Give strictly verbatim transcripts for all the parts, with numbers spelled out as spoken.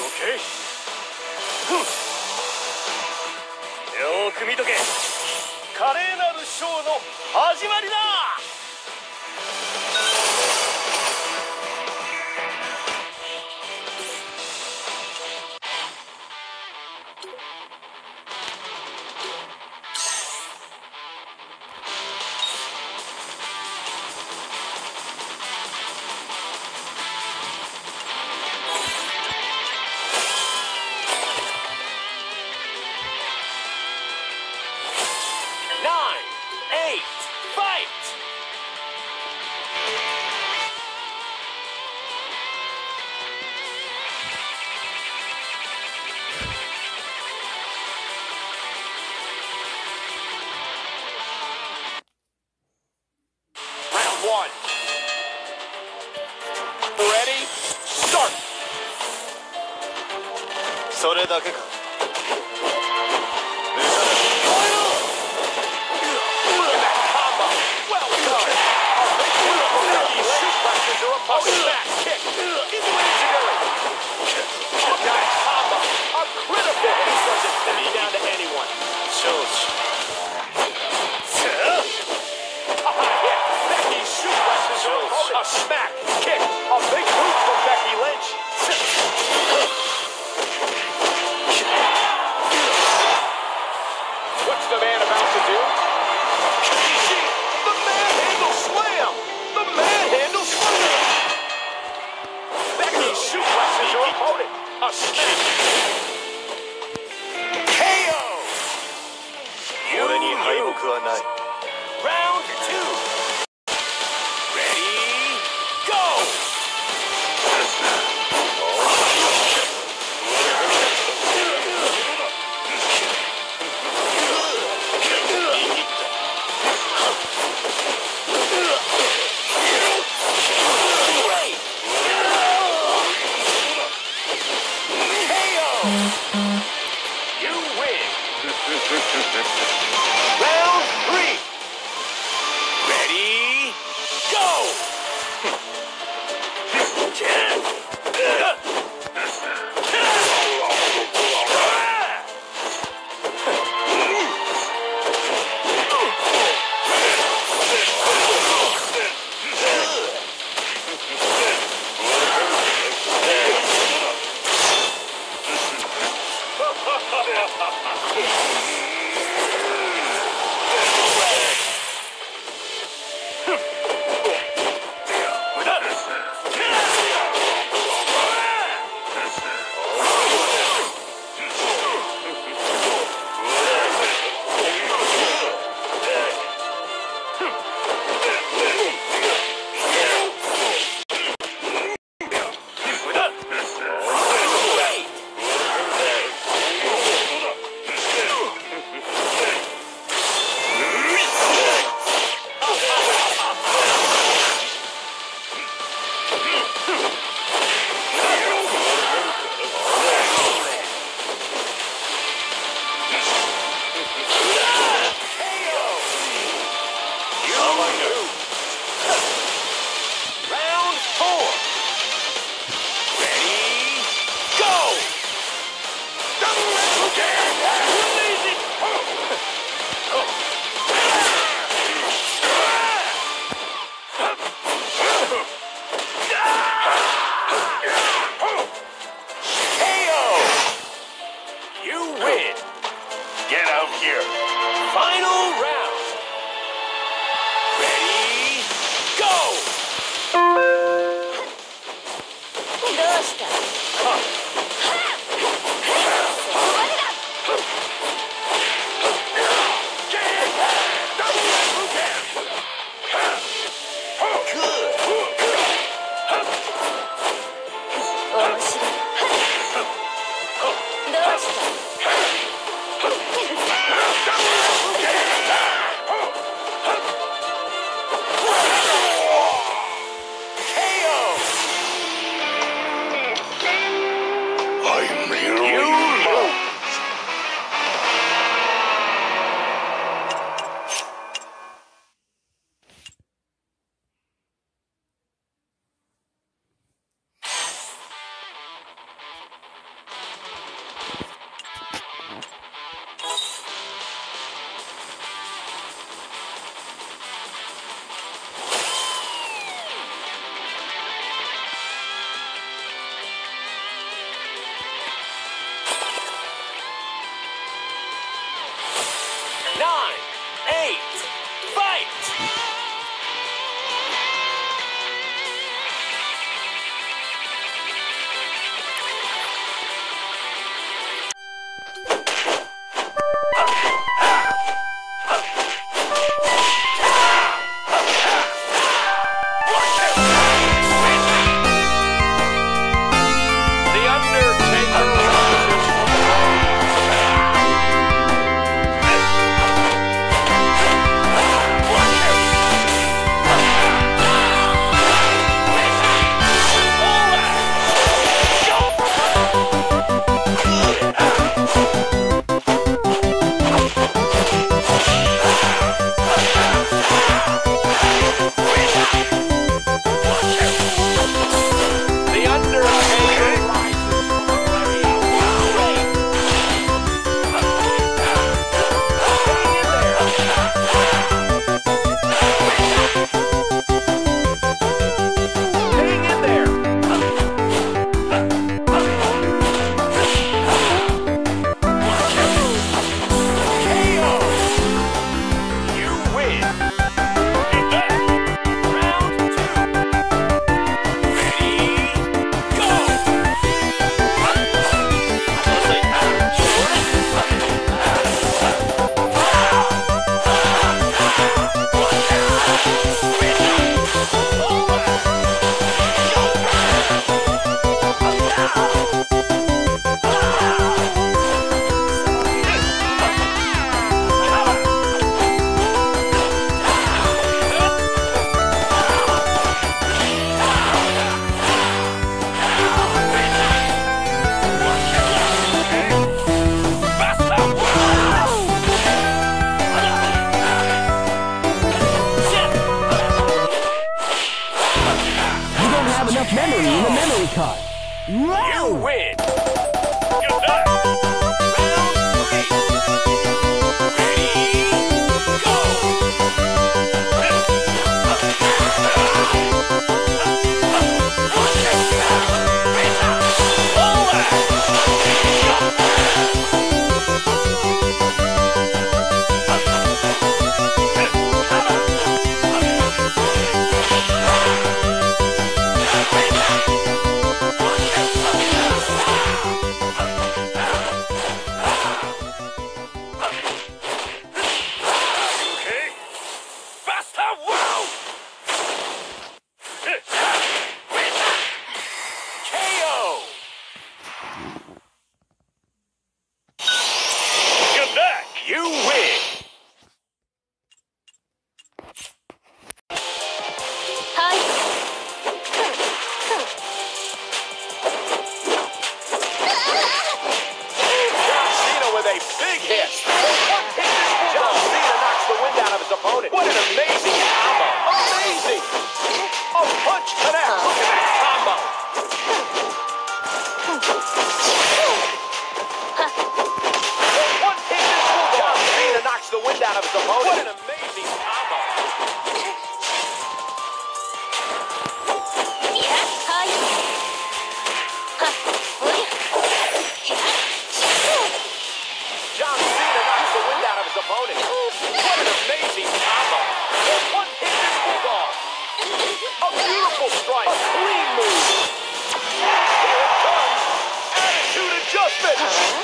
よーく見とけ。華麗なるショーの始まりだ。One. Ready? Start. それだけか。A smack, kick, a big move from Becky Lynch. What's the man about to do? The manhandle slam! The manhandle slam! Becky suplexes her opponent. A smack. K O! Round two. Round three. Ready, go! nine, eight, fight! Memory in the memory card. You win. Good luck. Round three. Ready, go. You win! Hi. John Cena with a big hit. John Cena knocks the wind out of his opponent. What an amazing combo! Amazing! A punch connect. Look at that combo. Knocks the wind out of his opponent. What an amazing combo. John Cena knocks the wind out of his opponent. What an amazing combo. One hit this bulldog. A beautiful strike. A clean move. Here it comes. Attitude adjustment.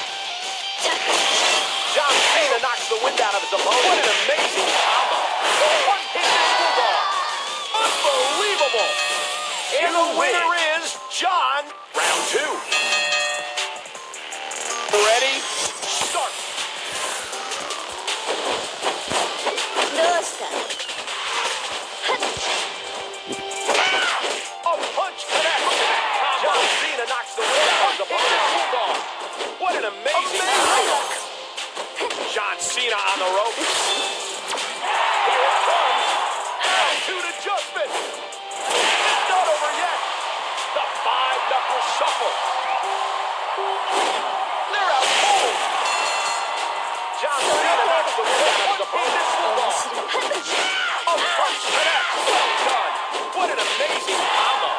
John Cena knocks the wind out of his opponent. What an amazing combo. One hit this bulldog. Unbelievable. And the winner is John. Round two. Ready? Start. A punch connect. John Cena knocks the wind out of his opponent. Bulldog. What an amazing combo. John Cena on the rope. Here it comes. Attitude adjustment. It's not over yet. The five-knuckle shuffle. They're out cold. John Cena knocks the wind out of his opponent. Bulldog. A punch connect. Well done. What an amazing combo.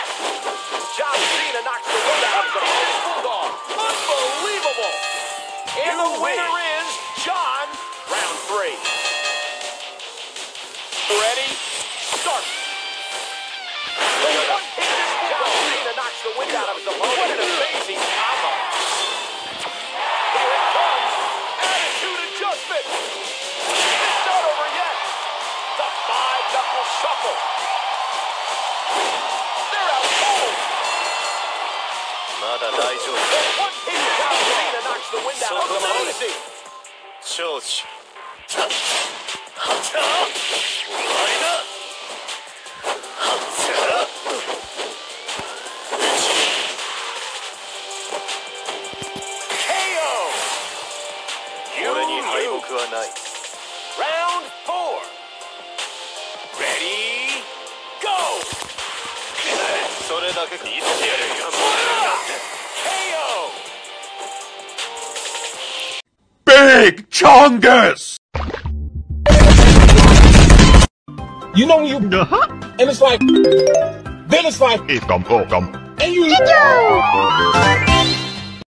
John Cena knocks the wind out of his opponent. Bulldog. Unbelievable. And the winner is John. Round three. Ready? Start. John Cena knocks the wind out of his opponent. What an amazing combo. Here it comes. Attitude adjustment. It's not over yet. The five-knuckle shuffle. They're out cold. One hit John Cena knocks the wind out of his opponent. George. Round four. Ready, go! K O! Big Chongus! You know when you, uh-huh. And it's like, then it's like, It's come, oh, come. and you.